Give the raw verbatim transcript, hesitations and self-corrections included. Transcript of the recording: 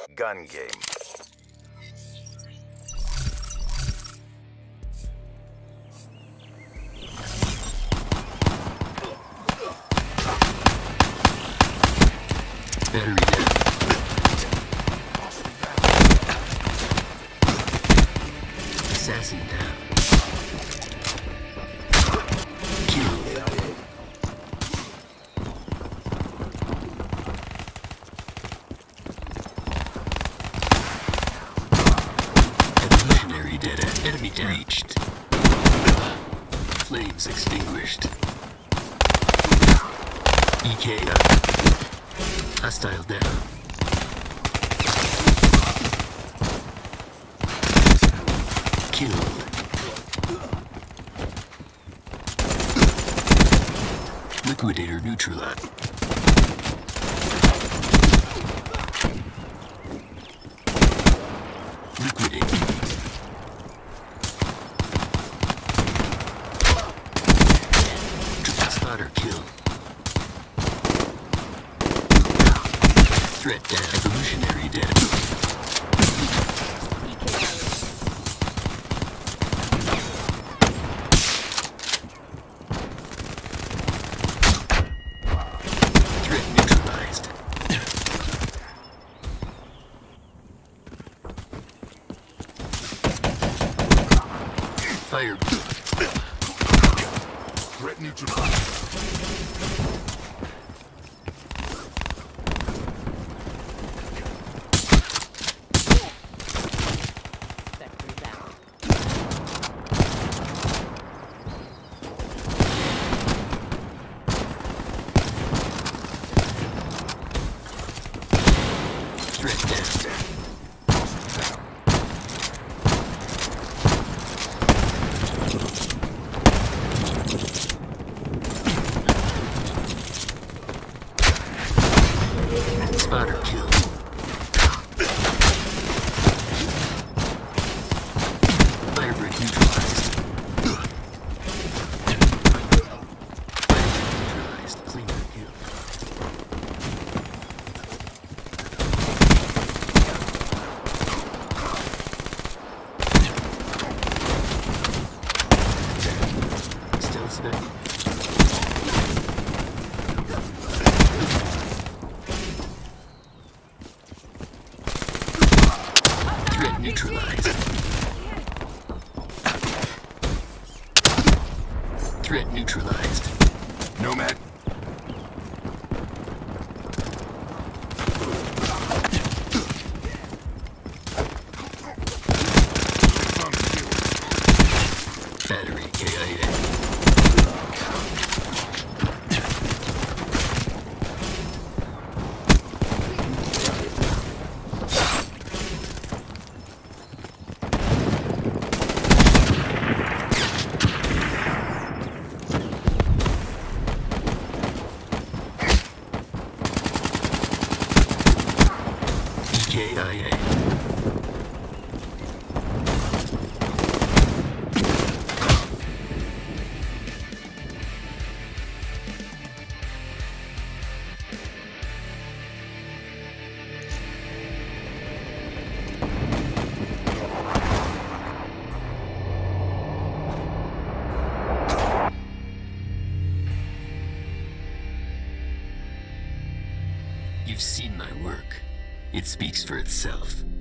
Gun game. Battery down. Assassin down. Killed. Evolutionary data. Enemy reached. Flames extinguished. E K up. Hostile down. Killed. Liquidator neutralized. Liquidate. Triple spotter kill. Threat down. Evolutionary dead. Threat neutralized. Fire. Threat neutralized. Threat down. Spotter kill. Firebreak neutralized. Firebreak neutralized. Cleaner kill. Stealth spec. Threat neutralized. Threat neutralized. Nomad. Battery K I A. K I A. You've seen my work. It speaks for itself.